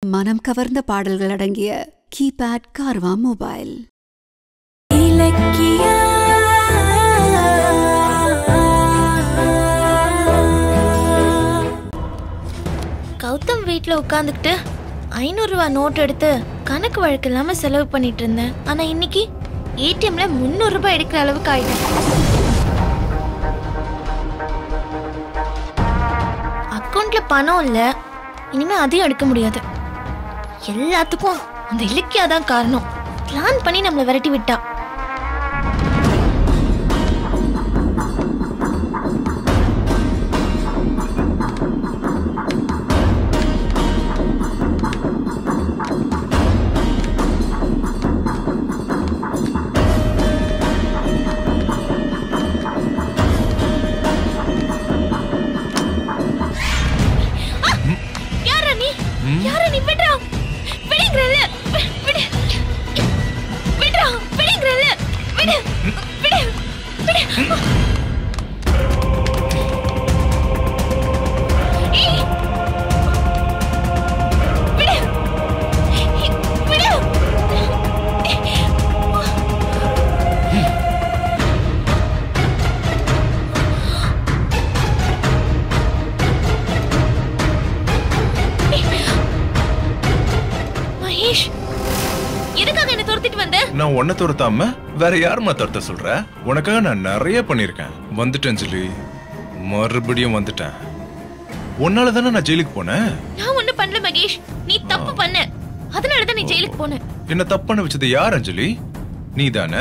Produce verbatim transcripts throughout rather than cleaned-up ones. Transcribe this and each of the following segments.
மனம் கவர்ந்த பாடல்கள் அடங்கிய கீபேட் கார்வா மொபைல். கௌதம் வீட்டில் உட்காந்துக்கிட்டு ஐநூறு ரூபா நோட் எடுத்து கணக்கு வழக்கு இல்லாம செலவு பண்ணிட்டு இருந்தேன். ஆனா இன்னைக்கு ஏடிஎம்ல முன்னூறு ரூபாய் எடுக்கிற அளவுக்கு ஆயிட்டேன். அக்கௌண்ட்ல பணம் இல்ல, இனிமே அதையும் எடுக்க முடியாது. எல்லாத்துக்கும் அந்த இலக்கியா தான் காரணம். பிளான் பண்ணி நம்மளை விரட்டி விட்டா. நான் உன்னை துரத்தாம வேற யாருமா துரத்த சொல்ற? உனக்காக நான் நிறைய பண்ணிருக்கேன். வந்துட்டேன் ஜிலி, மறுபடியும் வந்துட்டேன். உன்னால தானே நான் ஜெயிலுக்கு போனேன். நான் ஒண்ணு பண்ணல மகேஷ், நீ தப்பு பண்ண. அதனால தான் நீ ஜெயிலுக்கு போன. என்ன தப்பு பண்ண வச்சது யார் அஞ்சலி? நீ தானே.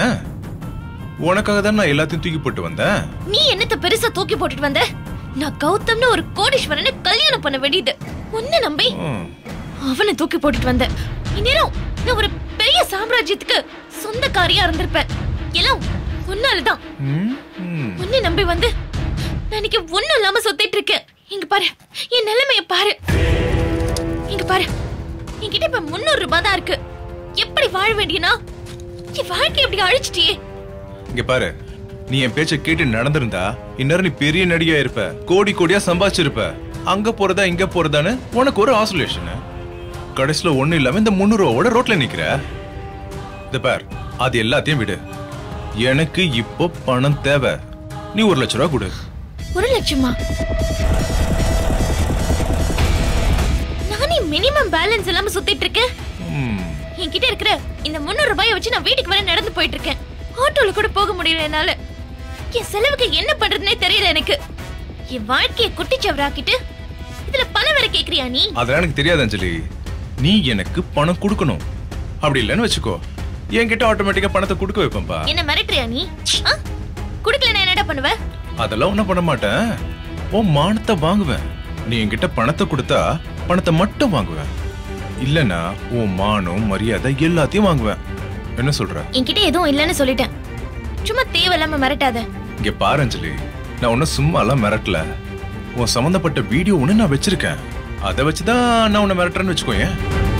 உனக்காக தான் நான் எல்லாத்தையும் தூக்கி போட்டு வந்தேன். நீ என்னத்த பெருசா தூக்கி போட்டுட்டு வந்த? நான் கௌதம்னு ஒரு கோடீஸ்வரனை கல்யாணம் பண்ண வேண்டியது. உன்னை நம்பி அவனை தூக்கி போட்டுட்டு வந்த. இந்நேரம் நான் ஒரு பெரிய சாம்ராஜ்யத்துக்கு சொந்தக்காரியா இருந்திருப்பேன். எல்லாம் ஒன்னாலதான். உன்னை நம்பி வந்து நான் இன்னைக்கு ஒண்ணும் இல்லாம சுத்திட்டு இருக்கேன். இங்க பாரு, என் நிலைமைய பாரு. இங்க பாரு, என்கிட்ட இப்ப முன்னூறு ரூபாய் தான் இருக்கு. எப்படி வாழ வேண்டியனா? என் வாழ்க்கை எப்படி அழிச்சிட்டியே. இங்க பாரு, நீ என் பேச்ச கேட்டு நடந்திருந்தா இந்நேரம் நீ பெரிய நடிகா இருப்ப, கோடி கோடியா சம்பாதிச்சிருப்ப. அங்க போறதா இங்க போறதான்னு உனக்கு ஒரு ஆசோலேஷன். கடைசியில ஒண்ணு இல்லாம இந்த முன்னூறு ரூபாவோட ரோட்ல நிக்கிற. இந்த பார், அது எல்லாத்தையும் விடு. எனக்கு இப்போ பணம் தேவை. நீ ஒரு லட்சம் ரூபாய் கொடு. ஒரு லட்சமா? நானே மினிமம் பேலன்ஸ் இல்லாம சுத்திட்டு இருக்கேன். என்கிட்ட இருக்கிற இந்த முன்னூறு ரூபாயை வச்சு நான் வீட்டுக்கு வர நடந்து போயிட்டு இருக்கேன். ஆட்டோல கூட போக முடியல என்னால. என் செலவுக்கு என்ன பண்றதுன்னே தெரியல எனக்கு. என் வாழ்க்கையை குட்டிச்சவராக்கிட்டு இதுல பணம் வர கேக்குறியா நீ? அதெல்லாம் எனக்கு தெரியாது அஞ்சலி. நீ எனக்கு பணம் கொடுக்கணும். அப்படி இல்லன்னு வச்சுக்கோ, என்கிட்ட ஆட்டோமேட்டிக்கா பணத்தை கொடுக்க வைப்பேன்பா. என்ன மிரட்டுறியா நீ? குடுக்கலனா என்னடா பண்ணுவ? அதெல்லாம் ஒண்ணும் பண்ண மாட்டேன். உன் மானத்தை வாங்குவேன். நீ என்கிட்ட பணத்தை கொடுத்தா பணத்தை மட்டும் வாங்குவேன். இல்லனா உன் மானம் மரியாதை எல்லாத்தையும் வாங்குவேன். என்ன சொல்ற? என்கிட்ட எதுவும் இல்லன்னு சொல்லிட்டேன். சும்மா தேவையில்லாம மிரட்டாத. இங்க பாரு அஞ்சலி, நான் உன்ன சும்மா எல்லாம் மிரட்டல. உன் சம்பந்தப்பட்ட வீடியோ ஒண்ணு நான் வச்சிருக்கேன். அதை வச்சுதான் நான் உன்னை மிரட்டுறேன்னு வச்சுக்கோயேன்.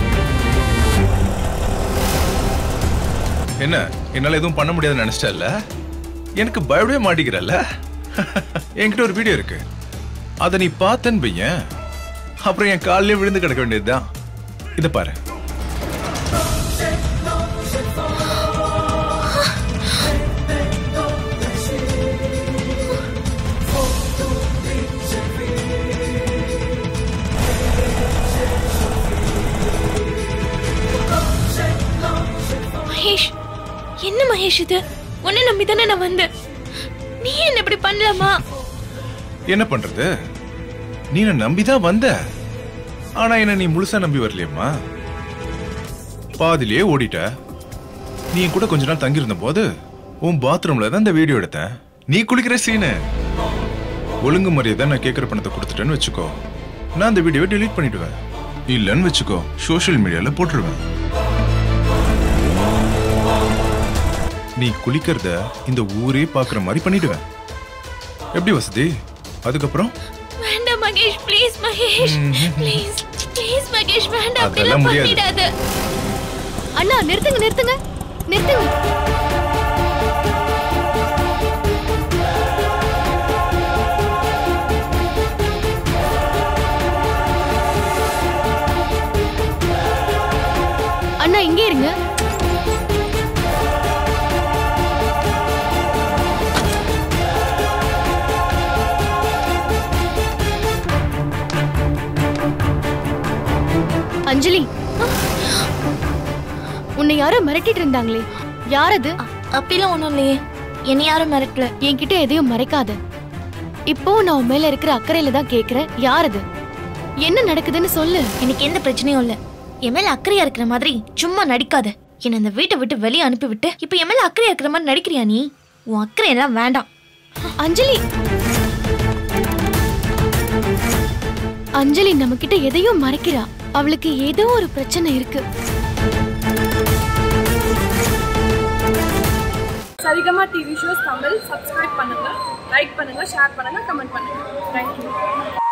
என்ன, என்னால எதுவும் பண்ண முடியாதுன்னு நினைச்சிட்டல்ல? எனக்கு பயப்படவே மாட்டேங்கிறல்ல? என்கிட்ட ஒரு வீடியோ இருக்கு. அதை நீ பார்த்தேன்னு பையன், அப்புறம் என் காலிலே விழுந்து கிடக்க வேண்டியதுதான். இதை பாரு. மகேஷ், என்ன மகேஷ் இது? உன்னை நம்பிதானே நான் வந்தேன். நீ என்ன இப்படி பண்ணலாமா? என்ன பண்றது? நீ என்ன நம்பிதான் வந்த. ஆனா என்ன நீ முழுசா நம்பி வரலையம்மா. பாதிலேயே ஓடிட்ட. நீ கூட கொஞ்ச நாள் தங்கி இருந்த போது உன் பாத்ரூம்ல தான் இந்த வீடியோ எடுத்தேன். நீ குளிக்கிற சீனு. ஒழுங்கு மரியாதை நான் கேட்கிற பணத்தை கொடுத்துட்டேன்னு வச்சுக்கோ, நான் அந்த வீடியோவை டெலீட் பண்ணிடுவேன். இல்லன்னு வச்சுக்கோ, சோசியல் மீடியால போட்டுருவேன். நீ குளிக்கிறத இந்த ஊரே பாக்குற மாதிரி பண்ணிடுவேன். எப்படி வசதி? அதுக்கப்புறம் வேண்டாம் Mahesh, please Mahesh, please please Mahesh, வேண்டாம். அப்படிலாம் பண்ணிடாத. அண்ணா நிறுத்துங்க நிறுத்துங்க நிறுத்துங்க. வேணா இங்கே இருங்க. அஞ்சலி, உன்னை யாரோ மிரட்டிட்டு இருந்தாங்களே, யார் அது? அப்படிலாம் ஒண்ணும் இல்லையே, என்ன யாரும் மிரட்டல. என்கிட்ட எதையும் மறைக்காத. இப்போ நான் உன் மேல இருக்கிற அக்கறையில தான் கேக்குறேன், யார் அது? என்ன நடக்குதுன்னு சொல்லு. எனக்கு எந்த பிரச்சனையும் இல்ல. என் மேல அக்கறையா இருக்கிற மாதிரி சும்மா நடிக்காத. என்ன இந்த வீட்டை விட்டு வெளியே அனுப்பி விட்டு இப்ப என் மேல அக்கறையா இருக்கிற மாதிரி நடிக்கிறியா நீ? உன் அக்கறை எல்லாம் வேண்டாம். அஞ்சலி, அஞ்சலி நம்ம கிட்ட எதையும் மறைக்கிறா. அவளுக்கு ஏதோ ஒரு பிரச்சனை இருக்கு. Saregama TV shows Tamil subscribe பண்ணுங்க, லைக் பண்ணுங்க, ஷேர் பண்ணுங்க, கமெண்ட் பண்ணுங்க. தேங்க்யூ.